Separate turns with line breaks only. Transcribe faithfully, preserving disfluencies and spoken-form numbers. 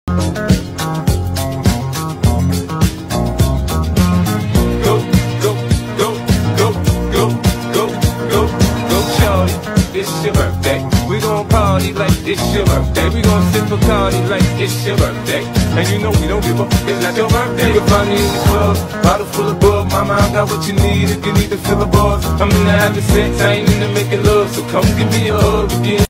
It's your birthday. We gon' party like it's your birthday. We gon' sip Bacardi like it's your birthday. And you know we don't give up, it's not your birthday. You can find me in the club, bottle full of bug. Mama, I got what you need if you need to fill the bars. I'm into having sex, I ain't into making love. So come give me a hug again.